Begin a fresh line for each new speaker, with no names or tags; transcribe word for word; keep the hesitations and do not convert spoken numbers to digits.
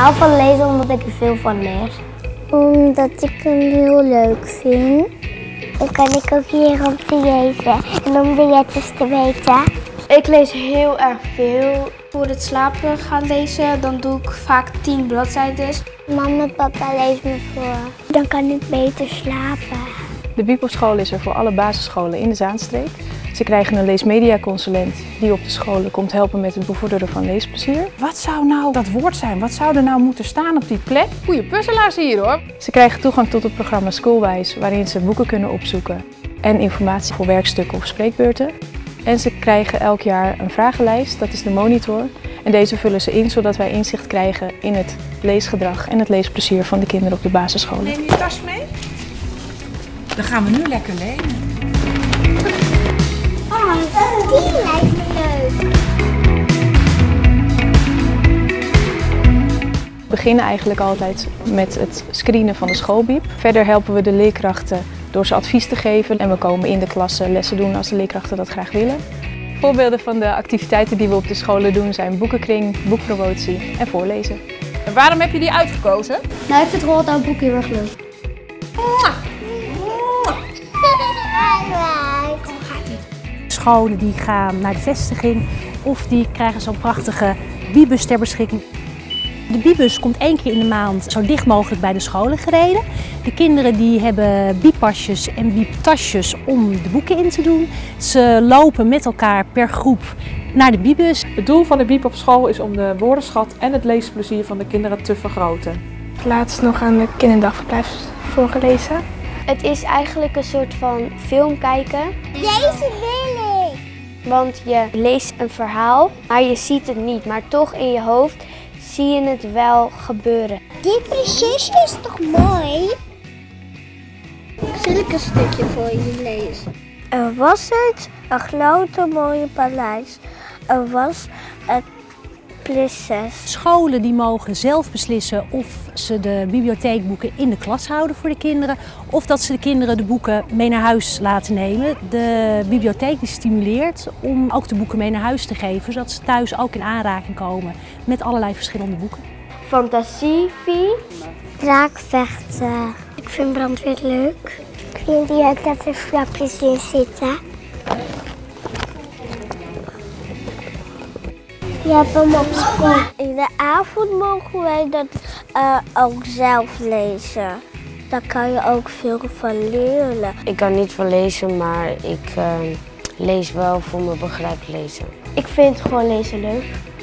hou van lezen omdat ik er veel van leer.
Omdat ik hem heel leuk vind. Dan kan ik ook hier om te lezen en om de letters te weten.
Ik lees heel erg veel. Voor het slapen gaan lezen, dan doe ik vaak tien bladzijden.
Mama en papa lezen me voor. Dan kan ik beter slapen.
De Biep op school is er voor alle basisscholen in de Zaanstreek. Ze krijgen een leesmediaconsulent die op de scholen komt helpen met het bevorderen van leesplezier.
Wat zou nou dat woord zijn? Wat zou er nou moeten staan op die plek? Goeie puzzelaars hier hoor.
Ze krijgen toegang tot het programma Schoolwise, waarin ze boeken kunnen opzoeken en informatie voor werkstukken of spreekbeurten. En ze krijgen elk jaar een vragenlijst, dat is de monitor. En deze vullen ze in zodat wij inzicht krijgen in het leesgedrag en het leesplezier van de kinderen op de basisscholen.
Neem je tas mee? Dan gaan we nu lekker lenen.
Oh, die lijkt me leuk.
We beginnen eigenlijk altijd met het screenen van de schoolbiep. Verder helpen we de leerkrachten door ze advies te geven en we komen in de klassen lessen doen als de leerkrachten dat graag willen. Voorbeelden van de activiteiten die we op de scholen doen zijn boekenkring, boekpromotie en voorlezen.
En waarom heb je die uitgekozen?
Nou, ik vind Roald Dahl boek heel erg leuk.
Scholen die gaan naar de vestiging of die krijgen zo'n prachtige Biebus ter beschikking. De Biebus komt één keer in de maand zo dicht mogelijk bij de scholen gereden. De kinderen die hebben biepasjes en bieptasjes om de boeken in te doen. Ze lopen met elkaar per groep naar de Biebus.
Het doel van de Biep op school is om de woordenschat en het leesplezier van de kinderen te vergroten.
Laatst nog aan de kinderdagverblijf voorgelezen. Het is eigenlijk een soort van film kijken.
Deze wil ik.
Want je leest een verhaal, maar je ziet het niet. Maar toch in je hoofd zie je het wel gebeuren.
Die prinsesje is toch mooi? Zal ik een stukje voor je lezen? Er was het een grote mooie paleis. Er was een prinses.
Scholen die mogen zelf beslissen of ze de bibliotheekboeken in de klas houden voor de kinderen of dat ze de kinderen de boeken mee naar huis laten nemen. De bibliotheek die stimuleert om ook de boeken mee naar huis te geven, zodat ze thuis ook in aanraking komen met allerlei verschillende boeken.
Fantasiefie.
Draakvechten. Ik vind brandweer leuk. Ik vind die ook dat er flapjes in zitten. Je hebt hem op school. In de avond mogen wij dat uh, ook zelf lezen. Daar kan je ook veel van leren.
Ik kan niet van lezen, maar ik uh, lees wel voor mijn begrijp lezen.
Ik vind gewoon lezen leuk.